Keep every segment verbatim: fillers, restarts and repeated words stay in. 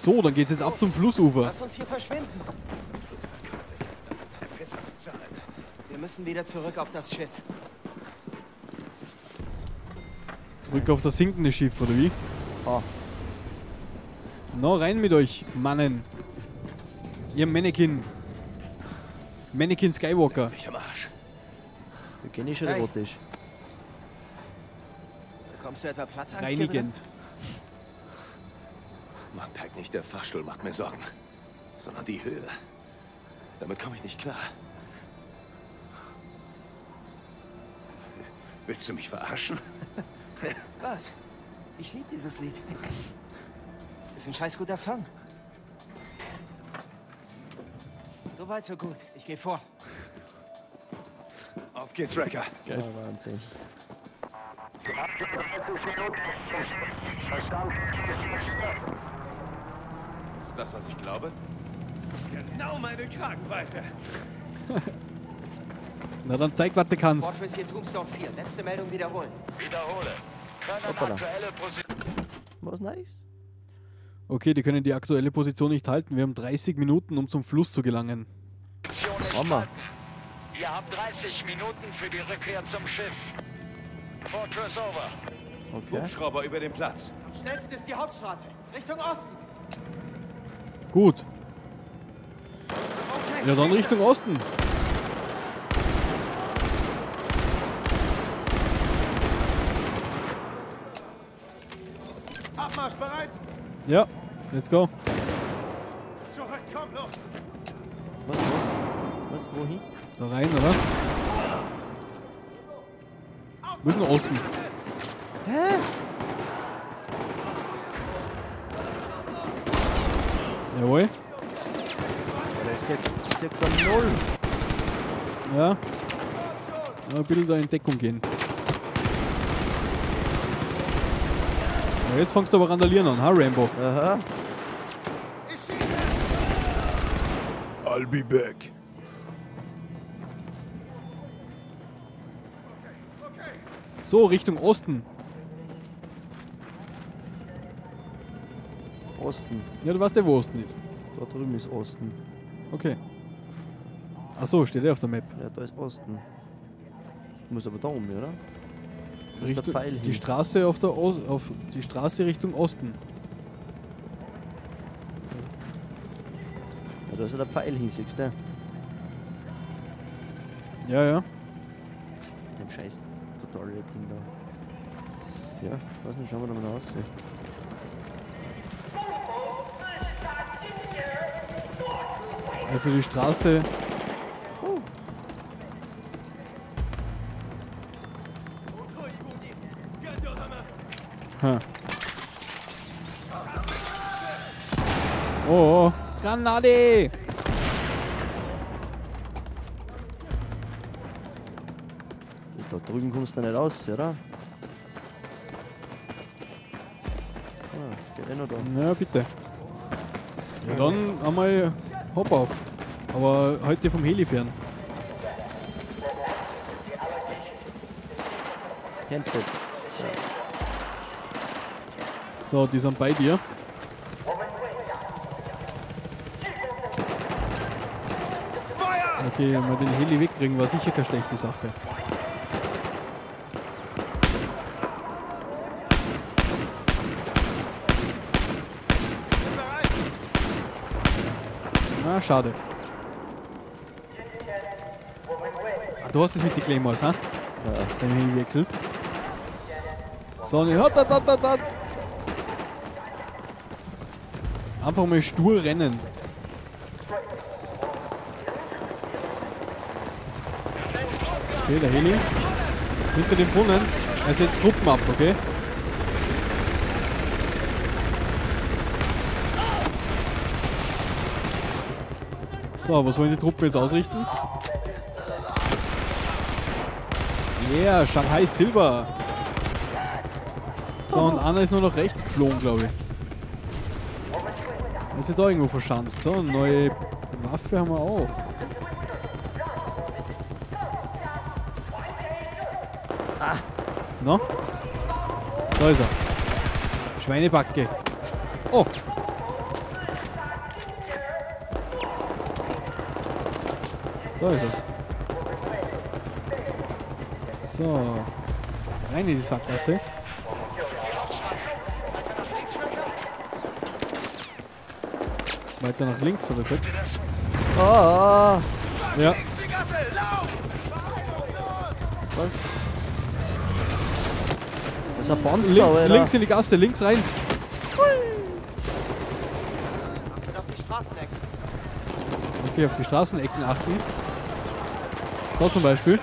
So, dann geht's jetzt ab zum Flussufer. Lass uns hier verschwinden. Wir müssen wieder zurück auf das Schiff. Zurück auf das sinkende Schiff, oder wie? Ah. Na, rein mit euch, Mannen. Ihr Mannequin. Mannequin Skywalker. Ich am Arsch. Wir gehen nicht schon Hey. erotisch. Bekommst du etwa Platzangst hier Reinigend. Mann, Pack, nicht der Fahrstuhl macht mir Sorgen, sondern die Höhe. Damit komme ich nicht klar. Willst du mich verarschen? drin? Was? Ich liebe dieses Lied. Ist ein scheiß guter Song. So weit, so gut. Ich gehe vor. Auf geht's, Wrecker. Ja, Wahnsinn. Ist es das, was ich glaube? Genau meine Kragenweite. Na dann zeig, was du kannst. Fortress hier Tombstone vier. Letzte Meldung wiederholen. Wiederhole. Können Hoppala. aktuelle Position. Was nice? Okay, die können die aktuelle Position nicht halten. Wir haben dreißig Minuten, um zum Fluss zu gelangen. nicht Mama. halten. Ihr habt dreißig Minuten für die Rückkehr zum Schiff. Fortress over. Okay. Hubschrauber über den Platz. Am schnellsten ist die Hauptstraße. Richtung Osten. Gut. Okay, Ja, dann schieße. Richtung Osten. Abmarsch bereit. Ja, let's go. Zurück, komm, los. Was? Wo? Was? Wohin? Da rein, oder? Müssen wir Osten. Hä? Jawohl. Das ist ja, das ist ja gar null. Ja. Ja, ein bisschen da in Deckung gehen. Ja, jetzt fangst du aber randalieren an, ha, Rambo? Aha. I'll be back. So, Richtung Osten. Osten. Ja, du weißt ja, wo Osten ist. Da drüben ist Osten. Okay. Achso, steht er auf der Map. Ja, da ist Osten. Muss aber da um, oder? Da ist der Richtung, Pfeil die hin. Straße auf der Os auf die Straße Richtung Osten. Ja, da ist ja der Pfeil hin, siehst du? Ja, ja. Mit dem scheiß Tutorial-Ding da. Ja, weiß nicht, schauen wir da mal aus. Also die Straße. Ha. Oh, oh, Granate! Da drüben kommst du nicht raus, oder? Ah, geht eh noch da. Ja, bitte. Ja, dann einmal Hopp auf. Aber heute vom Heli fern. Handset. So, die sind bei dir. Okay, mal den Heli wegkriegen war sicher keine schlechte Sache. Ah, schade. Ah, du hast es mit den Claymores, ha? Ja. Wenn du Heli wechselst. So, ne, hat, hat, hat, hat, hat. Einfach mal stur rennen. Okay, der Heli. Hinter dem Brunnen. Er setzt Truppen ab, okay? So, was wollen die Truppen jetzt ausrichten? Yeah, Shanghai Silber. So, und einer ist nur noch rechts geflogen, glaube ich. Ist ja da irgendwo verschanzt. So, eine neue Waffe haben wir auch. Ah. Na? Da ist er. Schweinebacke. Oh. Da ist er. So. Rein in die Sackgasse. Weiter nach links, oder gesagt? Ah, Ja. was? Das ist ein Panzer, Links, Alter. links in die Gasse, links rein. Achtet auf die Straßenecken. Okay, auf die Straßenecken achten. Da zum Beispiel.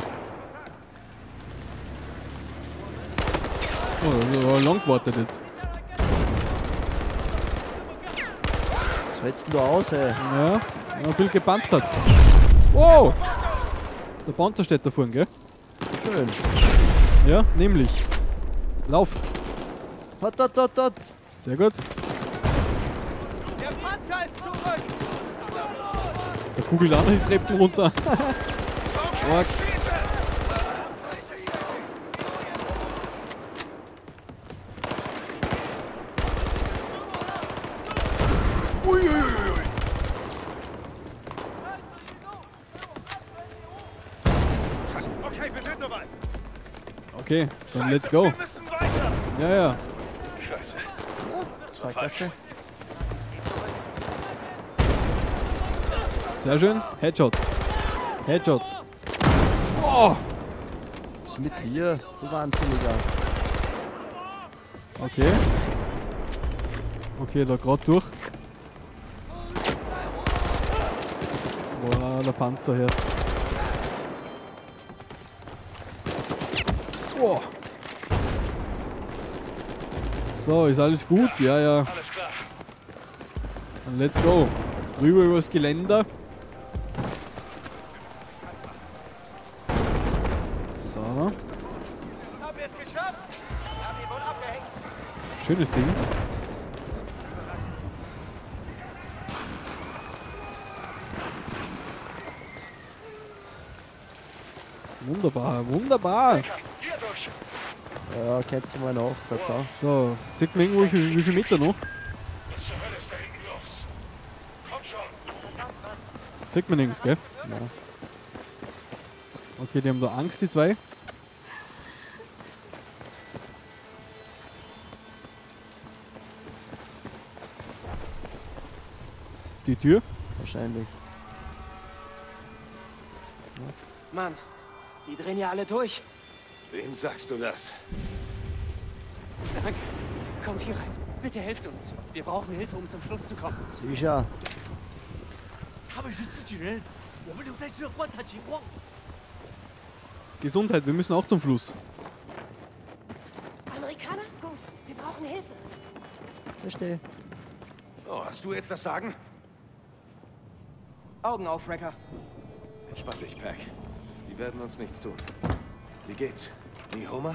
Oh, oh lang gewartet jetzt. Was hältst du da aus, ey? Ja, ein bisschen gepanzert. Wow! Der Panzer steht da vorne, gell? Schön. Ja, nämlich. Lauf. Hat, hat, hat, hat. Sehr gut. Der Panzer ist zurück! Der kugelt auch noch die Treppen runter. Stark. Uiuiui. Okay, wir sind soweit. Okay, dann let's go. Wir müssen weiter. Ja, ja. Scheiße. Sackgasse. Sehr schön. Headshot. Headshot. Oh! Was ist mit dir? Du Wahnsinniger. Okay. Okay, da gerade durch. Boah, der Panzer her. Boah. So, ist alles gut? Ja, ja. Alles klar. Dann let's go. Drüber übers Geländer. So. Haben wir es geschafft? Haben ihn wohl abgehängt. Schönes Ding. Wunderbar, wunderbar. Hier durch. Ja, kennst du mal nach. Zau, zau. So, sieht man irgendwo wie viel, wie viel Meter noch? Was zur Hölle ist da hinten los? Komm schon. Sieht man nichts, gell? Ja. Okay, die haben da Angst, die zwei. Die Tür. Wahrscheinlich. Mann, die drehen ja alle durch. Wem sagst du das? Danke. Kommt hier rein. Bitte helft uns. Wir brauchen Hilfe, um zum Schluss zu kommen. Sicher. Gesundheit, wir müssen auch zum Fluss. Amerikaner? Gut, wir brauchen Hilfe. Verstehe. Oh, hast du jetzt das Sagen? Augen auf, Wrecker. Entspann dich, Pack. Die werden uns nichts tun. Wie geht's? Nie Homer?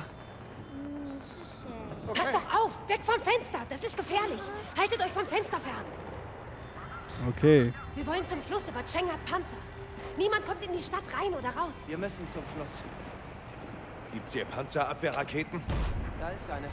Passt doch auf! Weg vom Fenster! Das ist gefährlich! Haltet euch vom Fenster fern! Okay. Wir wollen zum Fluss, aber Cheng hat Panzer. Niemand kommt in die Stadt rein oder raus. Wir müssen zum Fluss. Gibt's hier Panzerabwehrraketen? Da ist eine.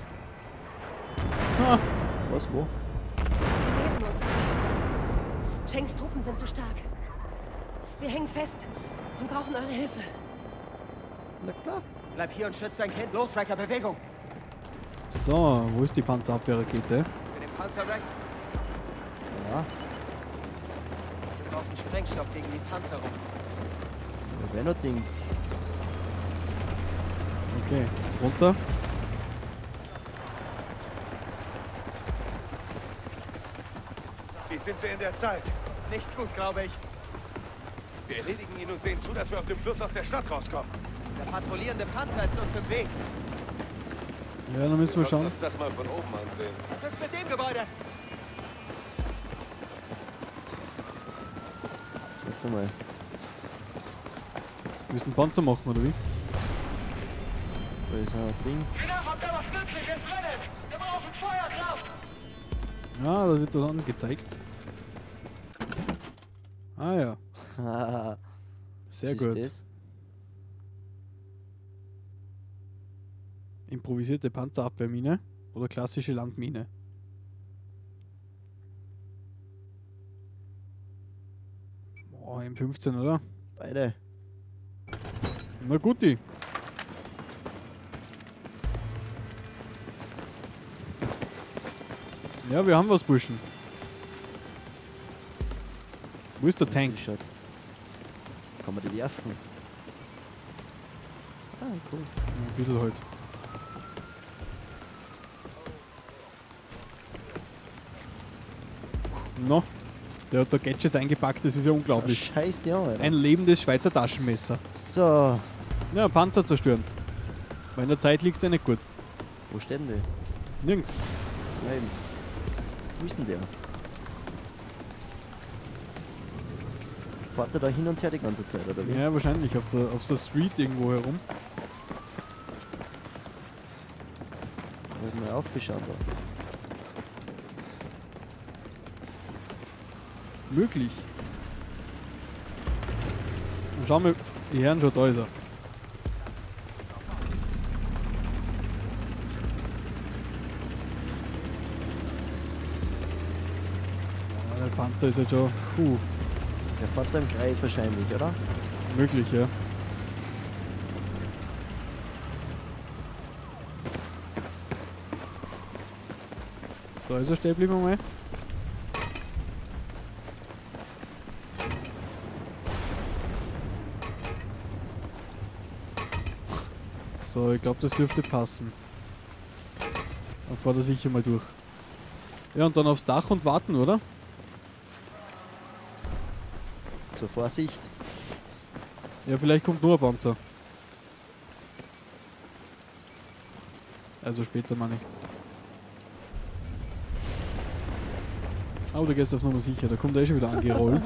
Was, wo? Wir wehren uns aber. Chengs Truppen sind zu stark. Wir hängen fest und brauchen eure Hilfe. Na klar. Bleib hier und schütz dein Kind. Los, Wrecker, Bewegung. So, wo ist die Panzerabwehrrakete? Für den Panzerwreck. Ja, Wir brauchen Sprengstoff gegen die Panzerung. wir werden noch Ding. Okay, runter. Wie sind wir in der Zeit? Nicht gut, glaube ich. Wir erledigen ihn und sehen zu, dass wir auf dem Fluss aus der Stadt rauskommen. Dieser patrouillierende Panzer ist uns im Weg. Ja, dann müssen wir sollten schauen. uns das mal von oben ansehen. Was ist mit dem Gebäude? Warte mal. Wir müssen Panzer machen, oder wie? Da ist ein Ding. Sieh nach, ob da was Nützliches drin ist. Wir brauchen Feuerkraft. Ja, da wird was angezeigt. Ah ja, Haha. sehr Was ist gut. das? Improvisierte Panzerabwehrmine oder klassische Landmine. Oh, M fünfzehn, oder? Beide. Na guti. Ja, wir haben was, Burschen. Wo ist der Tank? Schaut. Kann man die werfen? Ah, cool. Ja, ein bisschen halt. No, der hat da Gadgets eingepackt, das ist ja unglaublich. Scheiß ja, Alter. Ein lebendes Schweizer Taschenmesser. So, Ja, Panzer zerstören. Weil in der Zeit liegst du nicht gut. wo steht denn der? Nirgends. Nein. Wo ist denn der? Fährt er da hin und her die ganze Zeit, oder wie? Ja, wahrscheinlich auf der, auf der Street irgendwo herum. Muss mal aufgeschaut da. Möglich. Und schau mal, die Herren schon da ist er. Ja, der Panzer ist halt schon puh, Der fährt da im Kreis wahrscheinlich, oder? möglich, ja. Da ist er stehen geblieben mal. So, ich glaube, das dürfte passen. Dann fährt er sicher mal durch. Ja, und dann aufs Dach und warten, oder? Zur Vorsicht. Ja, vielleicht kommt nur ein Panzer. Also später, meine ich. Oh, du gehst auf Nummer sicher, da kommt er eh schon wieder angerollt.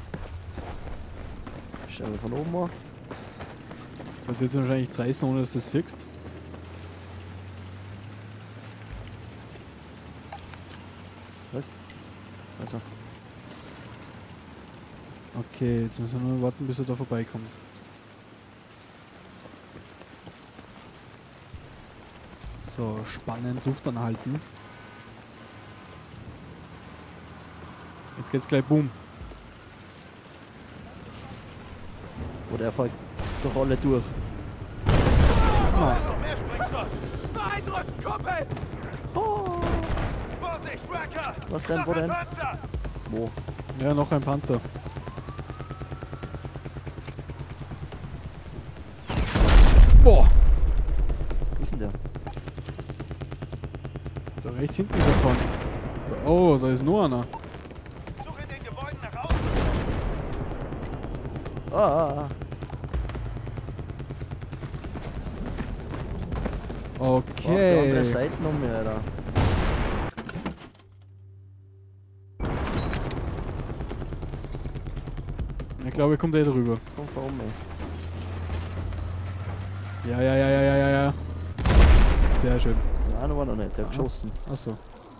Schauen wir von oben an. Sollst jetzt wahrscheinlich zerreißen, ohne dass du das siehst. Was? Also, Okay, jetzt müssen wir nur warten, bis er da vorbeikommt. So, spannend, Luft anhalten. Jetzt geht's gleich boom. oder er fällt durch alle durch. Ah, Noch mehr Sprengstoff! Beeindruckend, Kumpel! Oh, Vorsicht, Wrecker! was denn, Noch wo ein denn? Panzer! Wo? ja, noch ein Panzer. Boah, Wo ist denn der? da rechts hinten ist er vorne. Da, oh, da ist noch einer. Suche in den Gebäuden nach außen! Ah, ah, ah. Auf der anderen Okay. Seite noch mehr, Alter. Ich glaube, er kommt eh drüber. Komm, komm, ey. Ja, ja, ja, ja, ja, ja, ja. Sehr schön. Nein, der war noch nicht, der hat geschossen. Achso.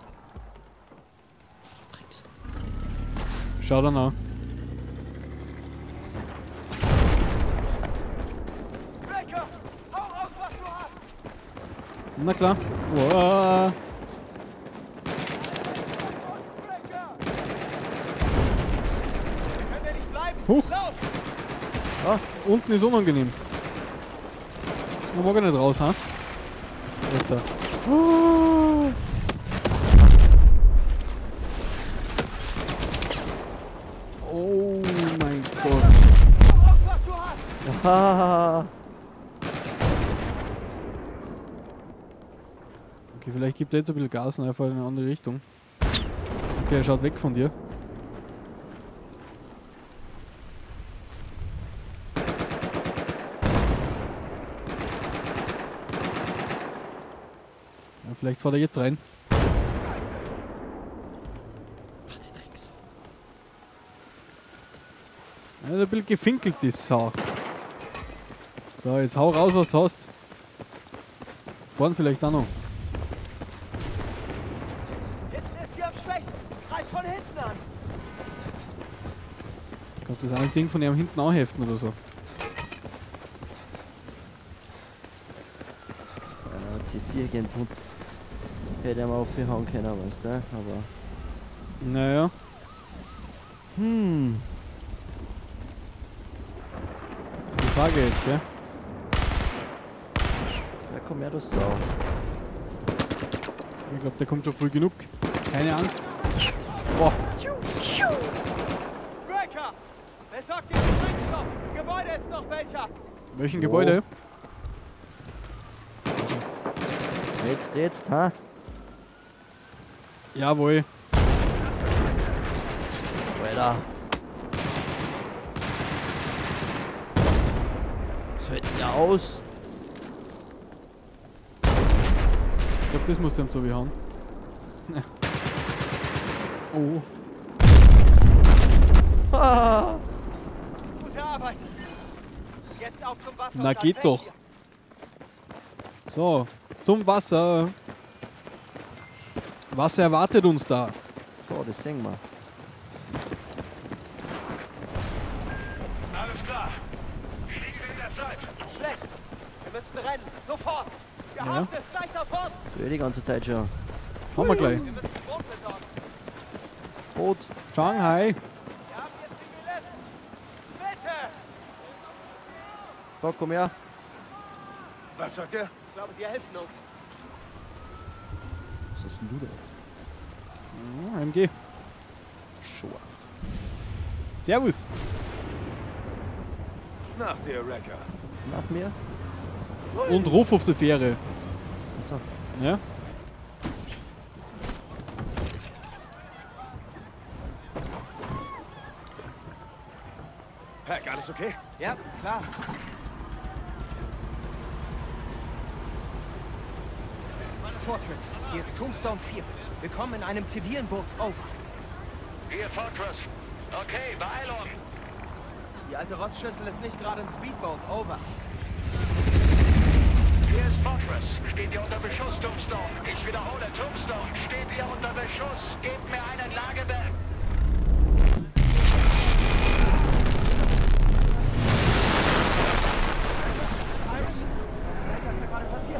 Tricks. Schau dann an. Wrecker! Hau raus, was du hast! Na klar. Wow. Wrecker! Können wir nicht bleiben? Huch. Lauf! Ah, unten ist unangenehm. Da mag er nicht raus, ha? Jetzt da. Oh. Oh mein Gott. Hau raus, was du hast! Ah, Okay, vielleicht gibt er jetzt ein bisschen Gas und einfach in eine andere Richtung. Okay, er schaut weg von dir. Ja, vielleicht fährt er jetzt rein. ach, die Tricks. Er hat ein bisschen gefinkelt, die Sau. So, jetzt hau raus, was du hast. Vorn vielleicht auch noch. Hinten ist sie am schwächsten. Greif von hinten an. Kannst du das eine Ding von ihm hinten anheften oder so? Ja, C vier gehen und hätte er mal aufgehauen können, weißt du, aber. Naja. Hm. Frage jetzt, gell? Ja, komm her, du Sau. Ich glaube, der kommt schon früh genug. Keine Angst. Boah. Breaker! Wer sagt dir Sprengstoff? Gebäude ist noch welcher! Welchen Oh. Gebäude? Jetzt, jetzt, ha? Jawohl. Alter. Was hält denn der aus? Ich glaube, das muss dem so wie hauen. Ja. Oh. Ah. Gute Arbeit! Jetzt auf zum Wasser. Na, und dann geht weg doch. hier. So, zum Wasser. Was erwartet uns da? Oh, das sehen wir. Alles klar. Wie liegen wir in der Zeit? Schlecht! Wir müssen rennen! Sofort! Der Ja. Hafen ist gleich da vorne! Ja, die ganze Zeit schon. Haben wir gleich. Wir müssen ein Boot besorgen! Boot. Shanghai. Wir haben jetzt die Lift! Bitte! So, komm her. Was sagt er? Ich glaube, sie helfen uns. Was ist denn du da? Oh, M G. Schau. Servus. Nach dir, Wrecker. Nach mir? Und Ruf auf der Fähre. Achso. Ja? Hack, alles okay? Ja, klar. Fortress, hier ist Tombstone vier. Wir kommen in einem zivilen Boot. Over. Hier, Fortress. Okay, Beeilung. Die alte Rostschüssel ist nicht gerade ein Speedboat. Over. Hier ist Fortress. Steht ihr unter Beschuss, Tombstone? Ich wiederhole, Tombstone. Steht ihr unter Beschuss? Gebt mir einen Lagebell. Was ist da gerade passiert?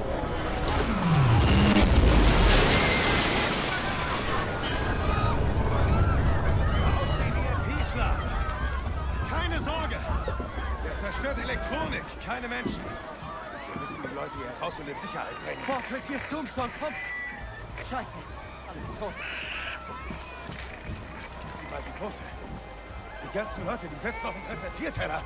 Schlag. Keine Sorge. Der zerstört Elektronik, keine Menschen. Wir müssen die Leute hier raus und in Sicherheit bringen. Fortress, hier ist Tombstone. Komm. Scheiße. Alles tot. Sieh mal die Boote. Die ganzen Leute, die sitzen auf dem Präsentierteller.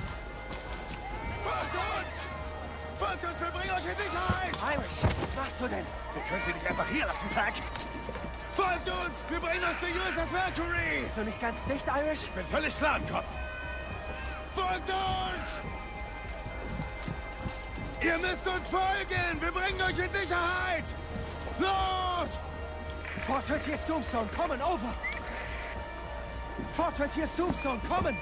Folgt uns! Folgt uns, wir bringen euch in Sicherheit! Irish, was machst du denn? Wir können sie nicht einfach hier lassen, Pack. Folgt uns! Wir bringen uns zur U S S Mercury! Bist du nicht ganz dicht, Irish? Ich bin völlig klar im Kopf. Folgt uns! Ihr müsst uns folgen! Wir bringen euch in Sicherheit! Los! Fortress, hier ist Tombstone. Kommen, over. Fortress, hier ist Tombstone. Kommen.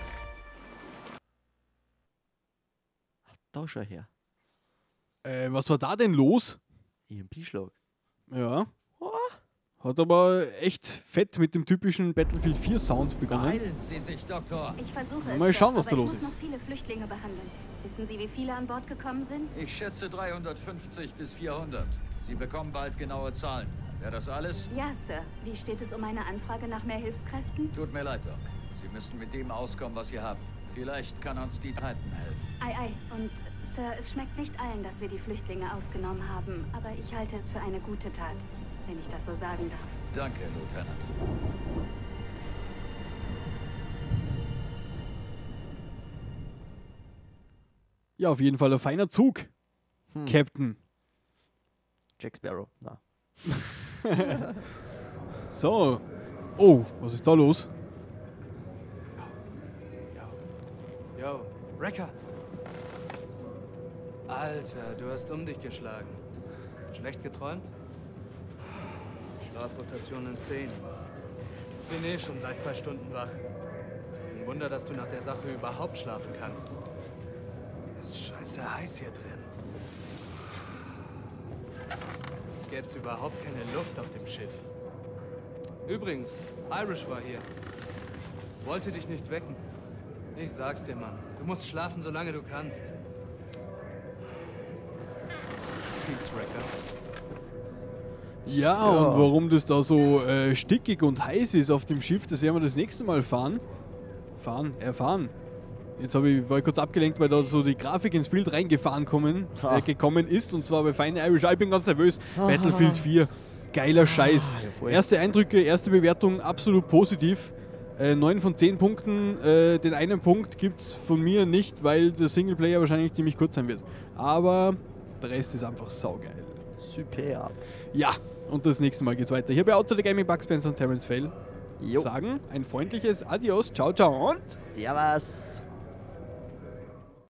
Da schau her. Äh, was war da denn los? E M P-Schlag. Ja. Hat aber echt fett mit dem typischen Battlefield vier Sound begonnen. Beeilen Sie sich, Doktor. Ich versuche es. Mal schauen, Sir, was da aber los ich muss ist. noch viele Flüchtlinge behandeln. Wissen Sie, wie viele an Bord gekommen sind? Ich schätze dreihundertfünfzig bis vierhundert. Sie bekommen bald genaue Zahlen. Wäre das alles? Ja, Sir. Wie steht es um eine Anfrage nach mehr Hilfskräften? Tut mir leid, Doc. Sie müssen mit dem auskommen, was Sie haben. Vielleicht kann uns die Titan helfen. Ei, ei. Und, Sir, es schmeckt nicht allen, dass wir die Flüchtlinge aufgenommen haben. Aber ich halte es für eine gute Tat, wenn ich das so sagen darf. Danke, Lieutenant. Ja, auf jeden Fall ein feiner Zug, Hm. Captain. Jack Sparrow. Na. So. Oh, was ist da los? Yo, Wrecker. Alter, du hast um dich geschlagen. Schlecht geträumt? Schlafrotation in zehn. Bin eh schon seit zwei Stunden wach. Ein Wunder, dass du nach der Sache überhaupt schlafen kannst. Ist scheiße heiß hier drin. Es gäbe überhaupt keine Luft auf dem Schiff. Übrigens, Irish war hier. Wollte dich nicht wecken. Ich sag's dir, Mann. Du musst schlafen, solange du kannst. Peace, Wrecker. Ja, Ja. und warum das da so äh, stickig und heiß ist auf dem Schiff, das werden wir das nächste Mal fahren. Fahren, erfahren. Jetzt hab ich, war ich kurz abgelenkt, weil da so die Grafik ins Bild reingefahren kommen, äh, gekommen ist. Und zwar bei Fine Irish. Ich bin ganz nervös. Battlefield vier. Geiler Scheiß. ja, erste Eindrücke, erste Bewertung absolut positiv. Äh, neun von zehn Punkten. Äh, den einen Punkt gibt es von mir nicht, weil der Singleplayer wahrscheinlich ziemlich kurz sein wird. Aber der Rest ist einfach saugeil. Super. Ja, und das nächste Mal geht's weiter. Hier bei Outside Gaming, Bug Spencer und Terence Fail Jo. sagen ein freundliches Adios, ciao, ciao und Servus.